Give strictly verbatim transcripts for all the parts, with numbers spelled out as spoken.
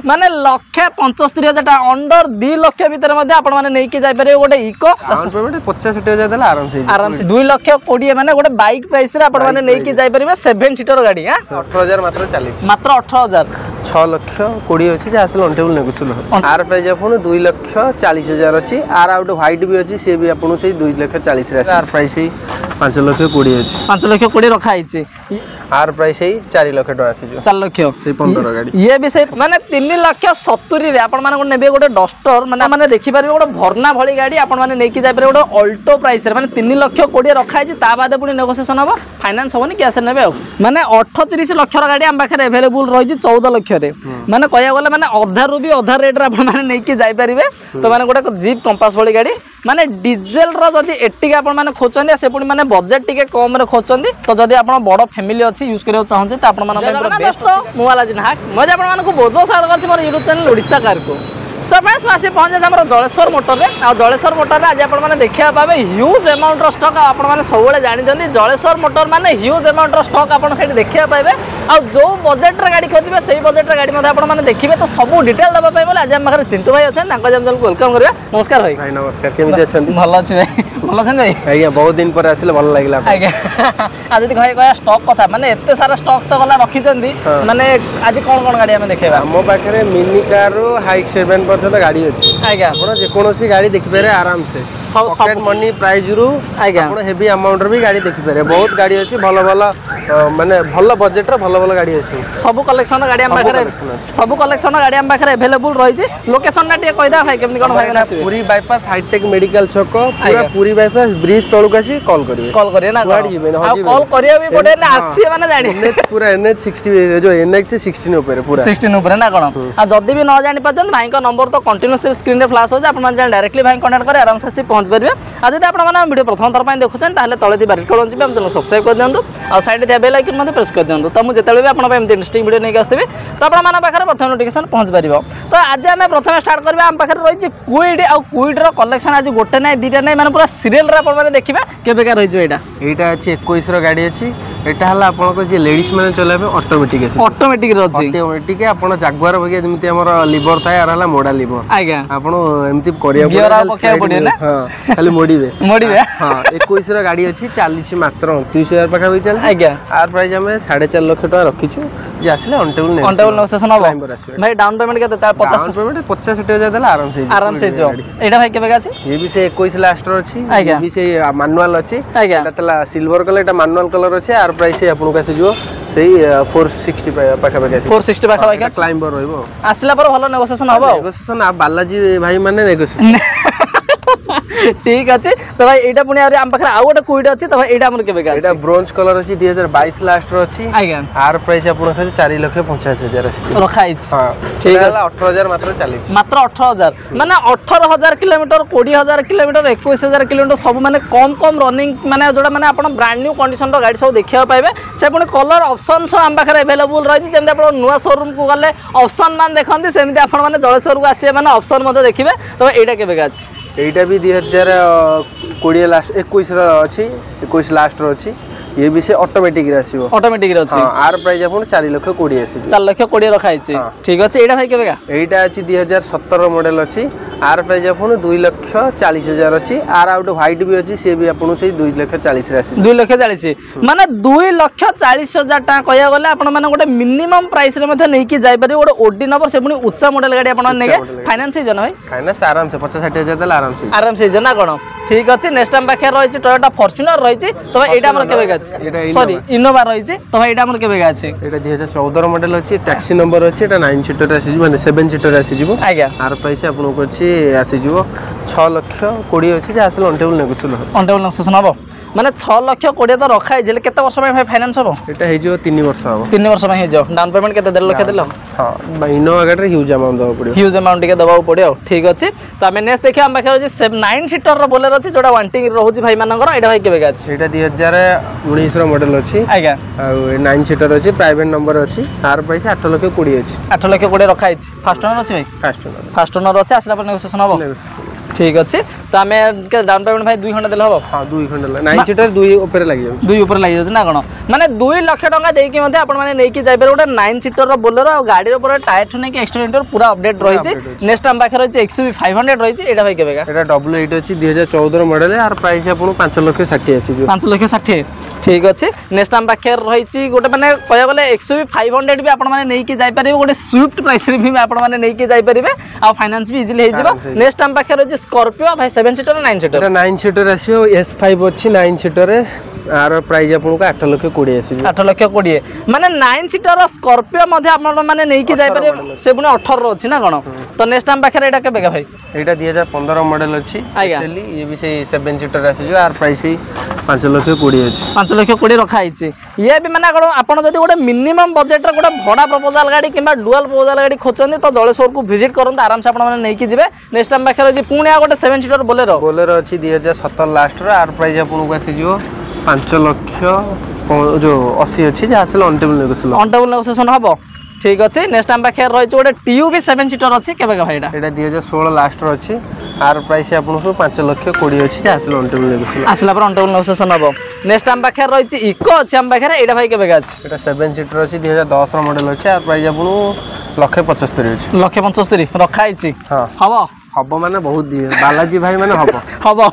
माने लक्षे पंचस्तरी हजार टाका अंडर दो लक्ष भितर मध्ये आपण माने नै के जाय पारे गोटे इको पेमेंट पचास साठ हजार देला आराम से आराम से दो लक्ष बीस माने गोटे बाइक प्राइस रे आपण माने नै के जाय परिबे सात सीटर गाड़ी हां अठारह हजार मात्र चालीस मात्र अठारह हजार छह लक्ष बीस अछि जे आसल ऑन टेबल नेगोशिएबल आर प्राइस आपन दो लक्ष चालीस हजार अछि आर आउट व्हाइट भी अछि से भी आपन से दो लक्ष चालीस रे आर प्राइस पाँच लक्ष बीस अछि पाँच लक्ष बीस रखा आइछि आर प्राइस चार लक्ष टका अछि जो चार लक्ष से पंद्रह गाड़ी ये भी से माने तीन लक्ष सत्तरी रे आपण माने नेबे गोटे डस्टर माने माने देखि पारिबे गोटे भरना भली गाड़ी आपण माने नै कि जाय पारे गोटे अल्टो प्राइस रे माने तीन लक्ष बीस रखा आइछि ता बाद पुनी नेगोशिएशन हो फाइनेंस होनी कैश नेबे माने अड़तीस लक्ष र गाड़ी हम पाखरे अवेलेबल रही चौदह लक्ष रे माने कहया गले माने अधा रु भी अधा रेट रे आपण माने नै कि जाय पारिबे तो माने गोटे जीप कंपास भली गाड़ी माने डीजल रो जदी एट्टी के आपण माने खोचंदी से पुनी माने बजट टिके कम रे खोचंदी तो जदी आपण बड़ फैमिली अछि यूज करियो चाहछे त आपण माने पूरा बेस्ट मोबाइल जिन हाक मजे आपण माने को बहुत बहुत स्वागत करछि मोर YouTube चैनल ओडिसा कार को सो फ्रेंड्स मासे पहुंचे हमर जलेश्वर मोटर रे आ जलेश्वर मोटर रे आज आपण माने देखिया पाबे ह्यूज अमाउंट रो स्टॉक आपण माने सबले जानि जंदी जलेश्वर मोटर माने ह्यूज अमाउंट रो स्टॉक आपण सेठी देखिया पाबे आ जो बजट रे गाड़ी खोजिबे सेही बजट रे गाड़ी मध्ये आपण माने देखिबे तो सब डिटेल दबा पाइ बोले आज हम माखरे चिंटू भाई अछन तांको जम जल वेलकम करबे नमस्कार भाई भाई नमस्कार केमिति अछन भलो अछि भाई भलो अछन भाई आज्ञा बहुत दिन पर आसिले भलो लागिला आज्ञा आज जदी कहे कया स्टॉक कथा माने एते सारा स्टॉक तो गला रखि जंदी माने आज कोन कोन गाड़ी हम देखेबा हमो पाखरे मिनी कार रो हाइक सेवन पर्यंत गाड़ी अछि आज्ञा आपण जे कोनोसी गाड़ी देखि पारे आराम से सब पॉकेट मनी प्राइस रु आज्ञा आपण हेवी अमाउंट रो भी गाड़ी देखि पारे बहुत गाड़ी अछि भलो भलो माने भलो बजट रो भलो भलो गाड़ी अछि सब कलेक्शन गाड़ी हम पाखरे सब कलेक्शन गाड़ी हम पाखरे अवेलेबल रही छी लोकेशन ना टिके कहदा भाई केमनी कोन भाई ना पूरी बाईपास हाईटेक मेडिकल चौक पूरा पूरी बाईपास ब्रिज तळुक आसी कॉल करिवे कॉल करिए ना गाड़ी जीवे ना कॉल करियो भी पड़े ना आसी माने जानि पूरा एनएच साठ जो एनएच सोलह ऊपर पूरा सोलह ऊपर ना कोन आ जदी भी न जानि पछन भाई का नंबर तो कंटीन्यूअसली स्क्रीन रे फ्लैश हो जा आपण माने डायरेक्टली भाई कांटेक्ट करे आराम से पहुंच परबे आ जदी आपण माने वीडियो प्रथम थर पय देखुछन ताले तळे दी बारी कोन जिबे हम चैनल सब्सक्राइब कर दियंतु आ साइड दे बेल आइकन मध्ये प्रेस कर दियंतु त मु जेतेले भी आपण पय इंटरेस्टिंग वीडियो नै आस्थिबे तो आपण माने पाखरे प्रथम नोटिफिकेशन पहुंच परिबो तो आज हम प्रथम स्टार्ट करबे हम पाखरे रही छी क्विड आ क्विड रो कलेक्शन आज गोटे नै दीटा नै माने पूरा सीरियल रे आपण माने देखिबे केबे का रही छी एटा एटा अछि इक्कीस रो गाड़ी अछि एटा हला आपण को जे लेडीज माने चलाबे ऑटोमेटिक अछि ऑटोमेटिक रो अछि ऑटोमेटिक आपण जागुआर बगे जेमति हमर लिवर थाय आर हला मोडा लिवर आज्ञा आपण एमति करिया गियर आ पके पड़े ना हां खाली मोडीबे मोडीबे हां इक्कीस रो गाड़ी अछि चालीस मात्र उनतीस हजार पाखा होई चल आज्ञा आर प्राइस हमें साढ़े चार लाख टका रखिछु जे आसिले ऑन टेबल नै ऑन टेबल नेगोशिएशन हो भाई डाउन पेमेंट केते पचास पेमेंट पचास साठ हजार देला आराम से आराम से जो एटा भाई केबे का अछि ये भी से इक्कीस लास्ट रो अछि ये भी से मैनुअल अछि आज्ञा एटा तला सिल्वर कलर एटा मैनुअल कलर अछि आर प्राइस आपन का से जो सही चार सौ साठ पाखा पाखा चार सौ साठ पाखा पाखा क्लाइंबर रहइबो आसिला पर भलो नेगोशिएशन होबो नेगोशिएशन आ बालाजी भाई माने नेगोशिएशन ठीक अछि तो भाई एटा पुनी आम पाखरे आ गोटे क्विड अछि तो भाई एटा हमर केबे का एटा ब्रोंज कलर अछि दो हज़ार बाईस लास्ट रो अछि आज्ञा आर प्राइस आपन खाली चार लाख पचास हजार अछि रखा अछि हां ठीक है अठारह हजार मात्र चालीस मात्र अठारह हजार माने अठारह हजार किलोमीटर बीस हजार किलोमीटर इक्कीस हजार किलोमीटर सब माने कम कम रनिंग माने जोडा माने आपण ब्रांड न्यू कंडीशन रो गाड़ी सब देखिया पाइबे से पुनी कलर ऑप्शन सब आम पाखरे अवेलेबल रही जेमते आपण नुवा शोरूम को गले ऑप्शन मान देखंती सेमिति आपण माने जलेश्वर को आसी माने ऑप्शन मते देखिबे तो एटा केबे का अछि एटा भी दो हज़ार बीस लास्ट इक्कीस रो अछि इक्कीस लास्ट रो अछि ये भी से ऑटोमेटिक रे आसीबो ऑटोमेटिक रे अछि हां आर प्राइस अपन चार लाख बीस आसी चार लाख बीस रखा अछि ठीक अछि एटा भाई केबे का एटा अछि दो हज़ार सत्रह मॉडल अछि आर प्राइस अपन दो लाख चालीस हजार अछि आर आउट व्हाइट भी अछि से भी अपन से दो लाख चालीस रे आसी दो लाख चालीस माने दो लाख चालीस हजार टा कहया गले आपण माने गोटे मिनिमम प्राइस रे मध्ये नै कि जाय पारे गोटे ओडी नंबर से पुनी उच्च मॉडल गाड़ी आपण नै फाइनेंस हे जन भाई फाइनेंस आराम से पचास साठ हजार देला आराम से आराम से जना कोन ठीक अछि नेक्स्ट टाइम पाखे रही छी टोयोटा फॉर्च्यूनर रही छी तो एटा हमर केबे का सॉरी इनोवा रही छी तो एटा हमर केबे का अछि एटा दो हज़ार चौदह मॉडल अछि टैक्सी नंबर अछि एटा नौ सीटर आसी माने सात सीटर आसी जिवो आज्ञा आर प्राइस आपन को अछि आसी जिवो छह लाख बीस अछि जे आसल on table negotiable on table negotiation हबो माने छह लाख बीस तो रखा है केते वर्ष में भाई फाइनेंस हबो एटा हे जो तीन वर्ष हबो तीन वर्ष में हे जो डाउन पेमेंट केते डेढ़ लाख देलो हां इनोवा गाड़ी ह्यूज अमाउंट दबो पड़ियो ह्यूज अमाउंट के दबाव पड़ियो ठीक अछि तो हमें नेक्स्ट देखिया हम पाखे जे नौ सीटर रो बोलेरो अछि जोडा वांटिंग रहउछि भाई मानकर एटा भाई केबे का अछि एटा दो हज़ार उन्नीस रो मॉडल अछि आज्ञा आ नौ सीटर अछि प्राइवेट नंबर अछि आर प्राइस आठ लाख बीस अछि आठ लाख बीस रखा अछि फास्ट ओनर अछि भाई फास्ट ओनर फास्ट ओनर अछि आसला पर नेगोशिएशन हबो नेगोशिएशन ठीक अच्छे तो आम डाउन पेमेंट भाई दुई खंड देले हम हाँ दुई खंड नाइन सीटर दुई ऊपर लग जाउछ दुई ऊपर लग जाउछ ना कोन माने दुई लाख टका देकी मध्ये आपण माने नेकी जाय पर गोटे नाइन सीटर रो बोलेरो आ गाड़ी रो पूरा टायर ठु नेकी एक्सटेंडर पूरा अपडेट रही छै नेक्स्ट टाइम बाखर रही एक्सयूवी फाइव हंड्रेड रही छै एटा भाई केबेगा एटा डब्ल्यू एट अछि दो हज़ार चौदह रो मॉडल है आर प्राइस आपन पाँच लाख साठ आसी पाँच लाख साठ ठीक अच्छे नेक्स्ट टाइम बाखर रही छै गोटे माने कहया गले एक्सयूवी फाइव हंड्रेड भी आपण माने नेकी जाय परिबे गोटे स्विफ्ट प्राइस रे भी आपण माने नेकी जाय परिबे आ फाइनेंस भी इजीली हे जिवो नेक्स्ट टाइम बाखर रही स्कॉर्पियो भाई seven seater nine seater nine seater आसियो एस फाइव अच्छी नाइन सीटर रे आर प्राइस आपन को आठ लाख बीस आसी आठ लाख बीस माने नाइन सीटर स्कॉर्पियो मध्ये आपण माने नै कि जाय पारे से पुनी अठारह रो अछि ना कोन तो नेक्स्ट टाइम बाखरे एटा केबे भाई एटा दो हज़ार पंद्रह मॉडल अछि एसएलई ये भी से सेवन सीटर आसी जो आर प्राइस पाँच लाख बीस अछि पाँच लाख बीस रखा आइछि ये भी माने आपण जदी गोटे मिनिमम बजट रे गोटे भड़ा प्रपोजल गाड़ी किबा डुअल प्रपोजल गाड़ी खोचंदी तो जलेश्वर को विजिट करन आराम से आपण माने नै कि जिवे नेक्स्ट टाइम बाखरे जे पुनी आ गोटे सेवन सीटर बोलेरो बोलेरो अछि दो हज़ार सत्रह लास्ट रे आर प्राइस आपन को आसी जो पाँच लक्ष जो अस्सी अच्छी जहाँ से अनटेबल नेगोशिएशन अनटेबल नेगोशिएशन हबो ठीक अच्छे नेक्स्ट टाइम पाखे रही गोटे टीयू भी सेवन सीटर अच्छी केबे का भाईटा एटा दो हज़ार सोलह लास्ट रो अच्छी आर प्राइस आपन को पाँच लक्ष बीस अच्छी जहाँ से अनटेबल नेगोशिएशन आसला पर अनटेबल नेगोशिएशन हबो नेक्स्ट टाइम पाखे रही इको अच्छी हम पाखे एटा भाई केबे का अछि एटा सेवन सीटर अच्छी दो हज़ार दस रो मॉडल अच्छी आर प्राइस आपन लक्ष पचहत्तर अच्छी लक्ष पचहत्तर रखा आइछि हां हबो हबो माने बहुत दिए बालाजी भाई माने हबो हबो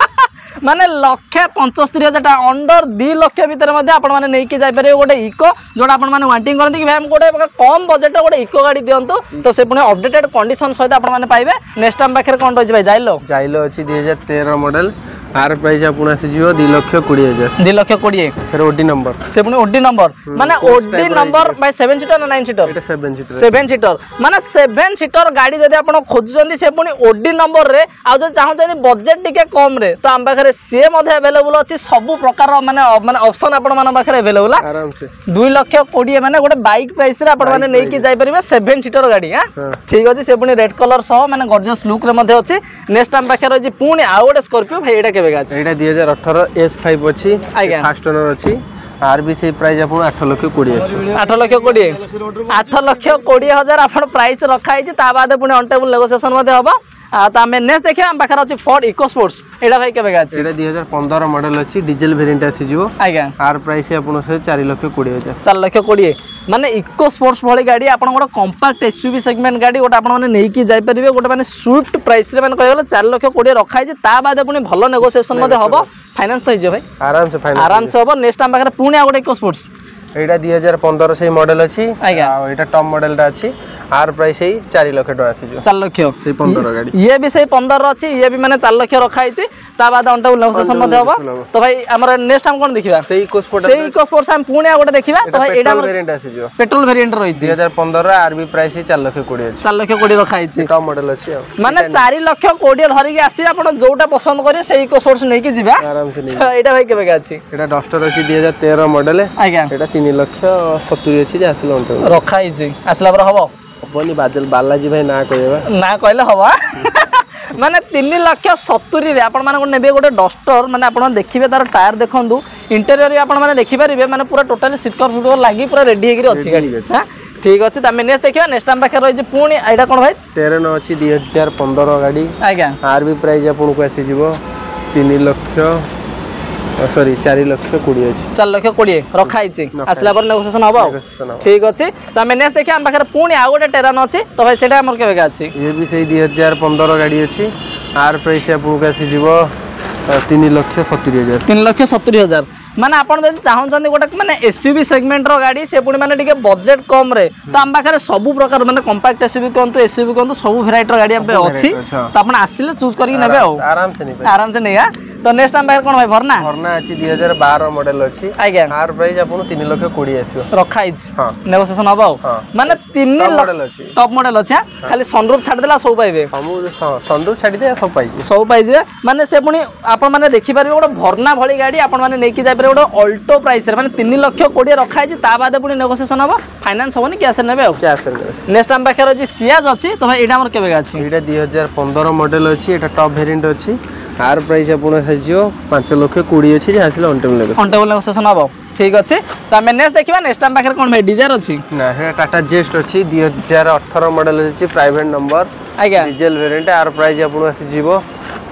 माने लक्ष पंचस्तरी हजार अंडर दि लक्ष भितर आपण मैंने नहीं कि जापर गोटे इको जोटा आपण मैंने वांटिंग करते कि भाई गोटे कम बजेट गोटे इको गाड़ी दिंतु तो से पुणी अपडेटेड कंडीशन सहित आपने पाइबे नेक्स्ट टाइम पाखे कौन रही भाई जाइलो जाइलो अच्छी दो हज़ार तेरह मॉडल आर प्राइस आपन आसी जियो दो लक्ष बीस हजार दो लक्ष बीस फिर ओडी नंबर से पुणी ओडी नंबर माने OD number by seven seater ना नाइन सीटर एटा सेवन सीटर सेवन सीटर माने सेवन सीटर गाड़ी जदी आपण खोजुचंदी से पुणी ओडी नंबर रे आ जदी चाहउचंदी बजेट टिके कम रे तो हम पाखरे से मध्ये अवेलेबल अछि सब प्रकार माने माने ऑप्शन आपण माने पाखरे अवेलेबल आराम से दो लक्ष बीस माने गोटे बाइक प्राइस रे आपण माने नै कि जाय परिबे सेवन सीटर गाड़ी हां ठीक अछि से पुणी रेड कलर सह माने गॉर्जियस लुक रे मध्ये अछि नेक्स्ट टाइम पाखरे अछि पुणी आ गोटे स्कॉर्पियो भाई एटा केबे गाछ एटा दो हज़ार अठारह एस फाइव अच्छी फास्ट ओनर अच्छी आर भी से प्राइस आपन आठ लक्ष बीस अछि आठ लक्ष बीस आठ लक्ष बीस हजार आपन प्राइस रखा है ता बाद पुणी अनटेबल नेगोशिएशन मध्ये हबो आ त हमें नेक्स्ट देखिए हम पाखर अछि फोर्ड इको स्पोर्ट्स एटा भाई केबे अछि एटा दो हज़ार पंद्रह मॉडल अछि डीजल वेरिएंट आसी जिवो आज्ञा आर प्राइस आपन से चार लक्ष बीस हजार चार लक्ष बीस माने इको स्पोर्ट्स भली गाड़ी आपन गोटे कंपैक्ट एसयूवी सेगमेंट गाड़ी गोटे आपन माने नै कि जाय परिबे गोटे माने स्विफ्ट प्राइस रे माने कहले चार लक्ष बीस रखा है ता बाद पुणी भलो नेगोशिएशन मध्ये हबो फाइनेंस तो हिजो भाई आराम से फाइनेंस आराम से हबो नेक्स्ट टाइम पाखर पुणी आ गोटे इको स्पोर्ट्स एटा दो हज़ार पंद्रह से मॉडल अछि आ एटा टॉप मॉडल ता अछि आर प्राइस ही चार लाख टका आसी जो चार लक्ष से पंद्रह गाड़ी ये भी से पंद्रह अच्छी ये भी माने चार लक्ष रखा है ता बाद अनटेबल नेगोशिएशन मध्ये हबो तो भाई हमर नेक्स्ट टाइम कोन देखिबा से इको स्पोर्ट से इको स्पोर्ट्स हम पुणे आ गोटे देखिबा तो भाई एटा वेरिएंट आसी जो पेट्रोल वेरिएंट रही दो हज़ार पंद्रह आर भी प्राइस ही चार लक्ष बीस अछि चार लक्ष बीस रखा है टॉप मॉडल अछि माने चार लक्ष बीस धरि के आसी आपण जोटा पसंद करिए से इको स्पोर्ट्स नै कि जिबा आराम से नै एटा भाई केबे अछि एटा डस्टर अछि दो हज़ार तेरह मॉडल आज्ञा एटा तीन लक्ष सत्तर अछि जे आसिल अनटेबल रखा है आसला पर हबो हबनी बादल बालाजी भाई ना कहबा ना कहले हवा माने तीन लक्ष सत्तरी रे आपण माने नेबे गोटे डस्टर माने आपण देखिबे तार टायर देखंदु इंटीरियर रे आपण माने देखि परिबे माने पूरा टोटली सीट कवर फिट लागि पूरा रेडी हेगिरी अछि गाड़ी हां ठीक अछि त नेक्स्ट देखिबा नेक्स्ट टाइम पाखे रही पुणी एटा कोन भाई टेरेन अछि दो हज़ार पंद्रह गाड़ी आज्ञा आर भी प्राइस आपण को आसी जिवो तीन लक्ष सॉरी चार लक्ष बीस अछि चार लक्ष बीस रखा है आसला पर नेगोशिएशन हबो ठीक अछि त हमें नेक्स्ट देखिए हम पाखर पुणी आ गोटे टेरान अछि तो भाई सेटा हमर केबे अछि ये भी सही दो हज़ार पंद्रह गाड़ी अछि आर प्राइस आपन को आसी जिवो तीन लक्ष सत्तर हजार तीन लक्ष सत्तर हजार माने आपण जदि चाहउछन गोटे माने एसयूवी सेगमेंट रो गाड़ी से पुणी माने टिके बजेट कम रे तो हम पाखरे सब प्रकार माने कंपैक्ट एसयूवी कोंतु एसयूवी कोंतु सब वेराइटी रो गाड़ी पे अछि तो आपण आसिले चूज करी नेबे आ आराम से नै आराम से नै तो नेक्स्ट टाइम पाखर कोन भाई भरना भरना अछि दो हज़ार बारह मॉडल अछि आज्ञा आर प्राइस आपन तीन लक्ष बीस आसीओ रखा है हां नेगोशिएशन हबो माने तीन मॉडल अछि टॉप मॉडल अछि खाली सनरूफ छाड़ देला सब पाइबे हां सनरूफ छाड़ी दे सब पाइ सब पाइ जे माने से पुणी आपण माने देखि पारिबे गोटे भरना भली गाड़ी आपण माने नै कि जाय पारे गोटे अल्टो प्राइस रे माने तीन लक्ष बीस रखा है ता बाद पुणी नेगोशिएशन हबो फाइनेंस हबो नि कैश नेबे आ कैश नेबे नेक्स्ट टाइम पाखे अछि सियाज अछि तो भाई एटा हमर केबे अछि एटा दो हज़ार पंद्रह मॉडल अछि एटा टॉप वेरिएंट अछि आर प्राइस आपण साजियो पाँच लक्ष बीस अछि जे आसिल अनटेबल नेगोशिएशन अनटेबल नेगोशिएशन हबो ठीक अछि तो हमें नेक्स्ट देखिबा नेक्स्ट टाइम पाखे कोन भाई डिजायर अछि ना हे टाटा जेस्ट अछि दो हज़ार अठारह मॉडल अछि प्राइवेट नंबर आज्ञा डीजल वेरिएंट आर प्राइस आपण आसी जीवो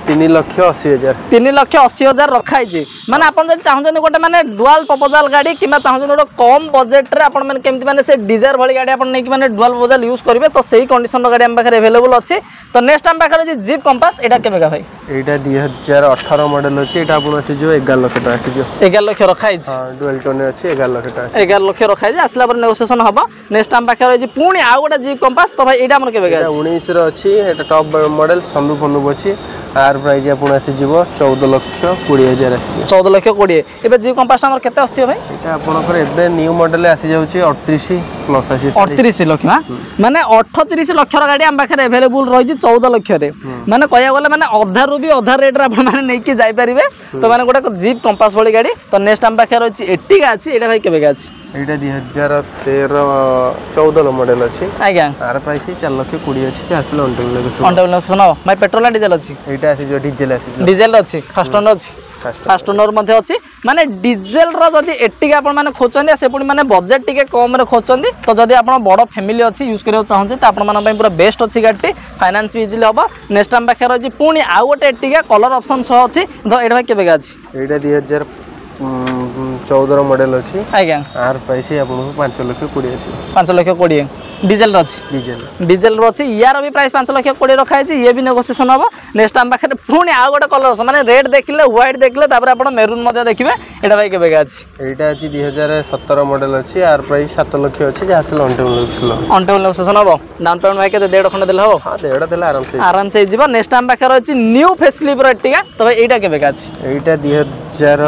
तीन लक्ष अशी हजार तीन लक्ष अशी हजार रखाई माने आप चाहते गोटे मैंने डुआल प्रपोजाल गाड़ी कि चाहते गोटे कम बजेट रे आपण केमती माने से डिजायर वाली गाड़ी आपण नहीं माने डुआल प्रपोजाल यूज करेंगे तो सही कंडीशन गाड़ी आम पाखे अवेलेबल अच्छी तो नेक्स्ट आम पाखे जीप कंपास एटा केबेका भाई एटा दो हज़ार अठारह मॉडल अछि एटा आपण आसी जो ग्यारह लाख टका आसी जो ग्यारह लाख रखाई हां डुअल टोन अछि ग्यारह लाख टका आसी ग्यारह लाख रखाई आसला पर नेगोशिएशन हबो नेक्स्ट आम पाखे रही पुणी आ गोटे जीप कंपास तो भाई एटा हमर केबेका एटा उन्नीस रो अछि एटा टॉप मॉडल सनरूफ फनरूफ अछि आर प्राइस आपण आसी जीवो चौदह लाख बीस हजार आसी चौदह लाख बीस एबे जीप कंपास हमर केते आस्ती भाई एटा आपनकर एबे न्यू मॉडल आसी जाउछि अड़तीस प्लस आसी अड़तीस लाख माने अड़तीस लाख गाड़ी आम पाखे अवेलेबल रही चौदह लाख रे माने कहया गले माने अधा रु भी अधा रेट रे आपण माने नै कि जाई परिबे तो माने गोटे जीप कंपास वाली गाड़ी तो नेक्स्ट आम पाखे रही एर्टिगा अछि एटा भाई केबेका अछि एटा दो हज़ार तेरह चौदह मॉडल अछि आज्ञा आर प्राइस चार लाख बीस अछि जे आसले ऑन ऑन सुनो भाई पेट्रोल डीजल अछि एटा आसी जो डीजल आसी डीजल अछि फर्स्ट ओनर अछि फास्ट ओनर मध्ये अछि माने डीजल रो जदी एर्टिगा आपण माने खोचंदी से पुनी माने बजेट टिके कम रे खोचंदी तो जदी आपण बड़ फैमिली अछि यूज करियो चाहंजे त आपण माने पूरा बेस्ट अछि गाड़ी फाइनेंस भी इजीली होबा नेक्स्ट टाइम पाखे रही पुणी आउ गोटे एर्टिगा कलर ऑप्शन सह अछि तो एटा भाई केबेगा अछि एटा दो हज़ार चौदह मॉडल अछि आज्ञा आर प्राइस आपन पाँच लाख बीस अछि पाँच लाख बीस डीजल अछि डीजल डीजल अछि यार भी प्राइस पाँच लाख बीस रखा है ये भी नेगोशिएशन होबा नेक्स्ट टाइम पाखे पुणी आ गोटे कलर माने रेड देखले व्हाइट देखले तापर आपण मेरून मध्ये देखिबे एटा भाई केबेगा अछि एटा अछि दो हज़ार सत्रह मॉडल अछि आर प्राइस सात लाख अछि जे आसल on table negotiation on table negotiation होबा डाउन पेमेंट भाई के डेढ़ खंड देले हो हां डेढ़ देले आराम से आराम से जीवा नेक्स्ट टाइम पाखे रही न्यू फेसलिप एर्टिगा तो भाई एटा केबेगा अछि एटा दो हज़ार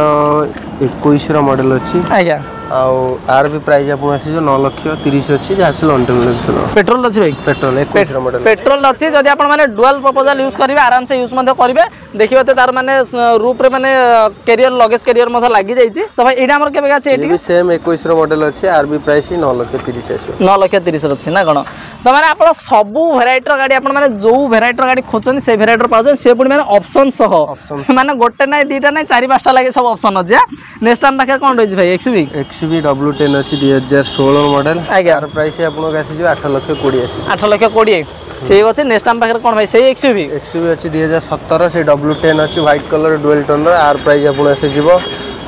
इक्कीस रो मॉडल अछि आज्ञा आउ आर भी प्राइस आपन आसी जो नौ लाख तीस अछि जे आसल ऑन टेबल नेगोशिएशन पेट्रोल अछि भाई पेट्रोल इक्कीस रो मॉडल पेट्रोल अछि जदी आपण माने डुअल प्रपोजाल यूज करिवे आराम से यूज मध्ये करिवे देखिबे त तार माने रूप रे माने कैरियर लगेज कैरियर मध्ये लागि जाई छी तो भाई एटा हमर केबेगा अछि एटी भी सेम इक्कीस रो मॉडल अछि आर भी प्राइस नौ लाख तीस अछि नौ लाख तीस अछि ना कोन तो माने आपण सब वेराइटी रो गाड़ी आपण माने जो वेराइटी रो गाड़ी खोचन से वेराइटी रो पाउछन से पुनी माने ऑप्शन सह माने गोटे नै दीटा नै चारि पांचटा लागि सब ऑप्शन अछि नेक्स्ट टाइम पाखे कोन रही भाई एक्सयूवी एक्सयूवी डब्ल्यू टेन अछि दो हज़ार सोलह मॉडल आज्ञा आर प्राइस आपन के आसी जो आठ लाख बीस अछि आठ लाख बीस ठीक अछि नेक्स्ट टाइम पाखे कोन भाई सही एक्सयूवी एक्सयूवी अछि दो हज़ार सत्रह से डब्ल्यू टेन अछि व्हाइट कलर डुअल टोन आर प्राइस आपन आसी जीवो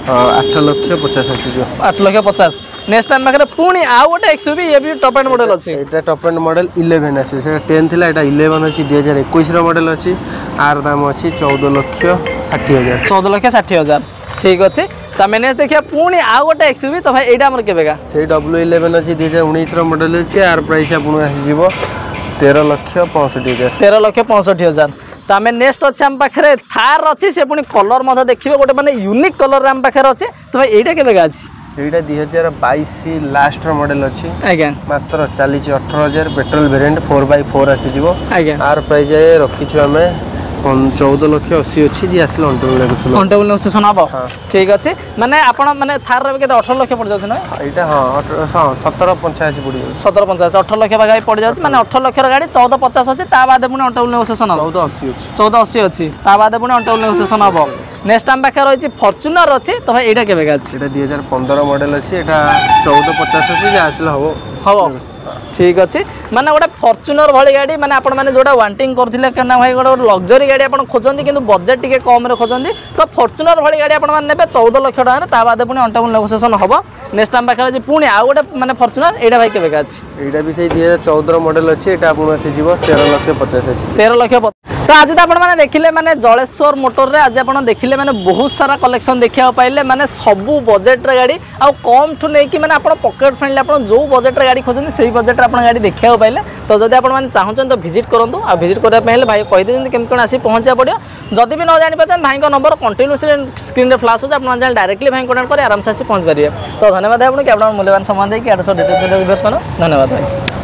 आठ लाख पचास अछि जो आठ लाख पचास नेक्स्ट टाइम पाखे पुणी आ गोटे एक्सयूवी ये भी टॉप एंड मॉडल अछि एटा टॉप एंड मॉडल ग्यारह अछि से दस थिला एटा ग्यारह अछि दो हज़ार इक्कीस रो मॉडल अछि आर दाम अछि चौदह लाख साठ हजार चौदह लाख साठ हजार ठीक अछि त मैंने देखिया पुणी आ गोटे एक्सयूवी तो भाई एटा हमर केबेगा से डब्ल्यू ग्यारह अछि दो हज़ार उन्नीस रो मॉडल अछि आर प्राइस आपन आसी जीवो तेरह लाख पैंसठ हजार तेरह लाख पैंसठ हजार तमें नेक्स्ट अच्छे आम पाखे थार अच्छी से पुणी कलर मध्य देखिए गोटे माने यूनिक कलर आम पाखे अच्छे तो भाई एटा केबेगा अछि एटा दो हज़ार बाईस लास्ट रो मॉडल अछि आज्ञा मात्र चालीस अठारह हजार petrol variant four by four आसी जीवो आज्ञा आर प्राइस रखिछु हमें चौदह लाख अशी अच्छी जी आसले on table negotiation on table negotiation हबो ठीक अछि माने आपण माने थार रे केते अठारह लाख पड़ जाउछ न एटा हां सत्रह पचासी पड़ जाउछ सत्रह पचासी अठारह लाख बागाई पड़ जाउछ माने अठारह लाख र गाड़ी चौदह पचास अछि ता बाद पुणी ऑन टेबल नेगोशिएशन हबो चौदह अस्सी अछि चौदह अस्सी अछि ता बाद पुणी ऑन टेबल नेगोशिएशन हबो नेक्स्ट टाइम पाखे रही फॉर्च्यूनर अछि तो भाई एटा केबेगा अछि एटा दो हज़ार पंद्रह मॉडल अछि एटा चौदह पचास अछि जे आसले हबो हबो ठीक अच्छे माने गोटे फॉर्च्यूनर भली गाड़ी माने आपण माने जोटा वांटिंग करथिले केना भाई गोटे लग्जरी गाड़ी आपण खोजंती किंतु बजेट टिके कम रे खोजंती तो फॉर्च्यूनर भली गाड़ी आपण माने नेबे चौदह लाख टका रे ता बाद पुणी ऑन टेबल नेगोशिएशन हबो नेक्स्ट टाइम पाखे जे पुणी आ गोटे माने फॉर्च्यूनर एटा भाई केबेगा अछि एटा भी सही दो हज़ार चौदह मॉडल अछि एटा आपण आसी जीवो तेरह लाख पचास अछि तेरह लाख तो आज तो आपण माने देखिले माने जलेश्वर मोटर रे आज आपण देखिले माने बहुत सारा कलेक्शन देखिया पाइले माने सबु बजेट रे गाड़ी आ कम ठु नै कि माने आपण पॉकेट फ्रेंडली आपण जो बजेट रे गाड़ी खोजन सेही बजेट रे आपण गाड़ी देखिया पाइले तो जदि आपण माने चाहउछन तो विजिट करंतु आ विजिट करा पहिले भाई कहि देन केम कोन आसी पहुंचा पड़ियो जदि भी न जानि पछन भाई को नंबर कंटीन्यूअसली स्क्रीन रे फ्लैश हो आपण जान डायरेक्टली भाई कांटेक्ट करे आराम से आसी पहुंच परिए तो धन्यवाद आपण के आपण मूल्यवान समय दे कि आठ सौ डिटेल्स धन्यवाद भाई।